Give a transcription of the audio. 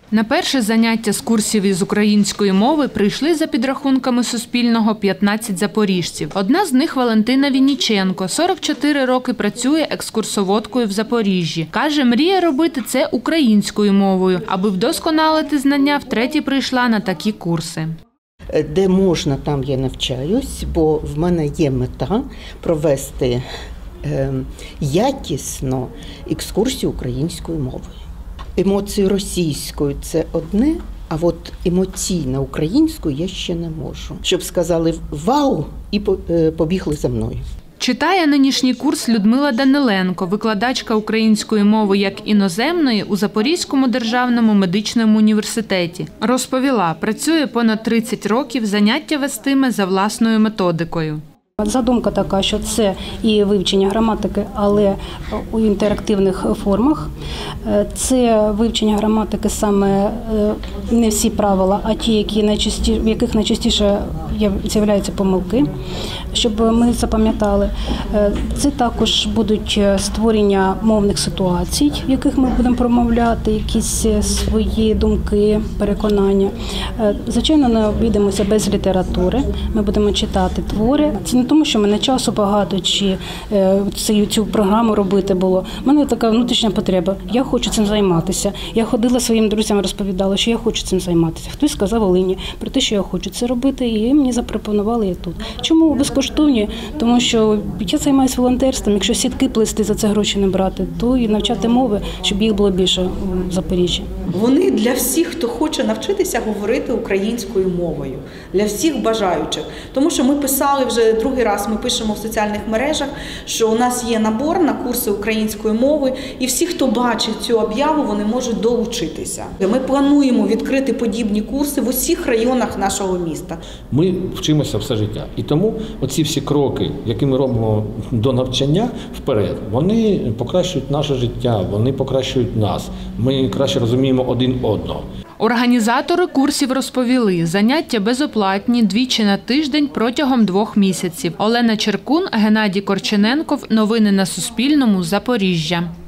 На перше заняття з курсів із української мови прийшли за підрахунками Суспільного 15 запоріжців. Одна з них – Валентина Вінніченко. 44 роки працює екскурсоводкою в Запоріжжі. Каже, мріє робити це українською мовою. Аби вдосконалити знання, втретє прийшла на такі курси. Де можна, там я навчаюсь, бо в мене є мета провести якісно екскурсію українською мовою. Емоції російською – це одне, а от емоційно українською я ще не можу. Щоб сказали «вау» і побігли за мною. Читає нинішній курс Людмила Даниленко, викладачка української мови як іноземної у Запорізькому державному медичному університеті. Розповіла, працює понад 30 років, заняття вестиме за власною методикою. Задумка така, що це і вивчення граматики, але у інтерактивних формах. Це вивчення граматики саме не всі правила, а ті, в яких найчастіше з'являються помилки, щоб ми запам'ятали. Це також будуть створення мовних ситуацій, в яких ми будемо промовляти якісь свої думки, переконання. Звичайно, не обійдемося без літератури, ми будемо читати твори. Це не тому, що в мене часу багато, чи цю програму робити було. У мене така внутрішня потреба. Я хочу цим займатися. Я ходила своїм друзям, розповідала, що я хочу цим займатися. Хтось сказав Олені про те, що я хочу це робити, і мені запропонували я тут. Чому безкоштовні? Тому що я займаюся волонтерством. Якщо сітки плести, за це гроші не брати, то і навчати мови, щоб їх було більше в Запоріжжі. Вони для всіх, хто хоче навчитися говорити українською мовою, для всіх бажаючих. Тому що ми писали вже другий раз, ми пишемо в соціальних мережах, що у нас є набор на курси української мови, і всі, хто бачить цю об'яву, вони можуть долучитися. Ми плануємо відкрити подібні курси в усіх районах нашого міста. Ми вчимося все життя. І тому оці всі кроки, які ми робимо до навчання вперед, вони покращують наше життя, вони покращують нас. Ми краще розуміємо один одного. Організатори курсів розповіли, заняття безоплатні, двічі на тиждень протягом 2 місяців. Олена Черкун, Геннадій Корчененков. Новини на Суспільному. Запоріжжя.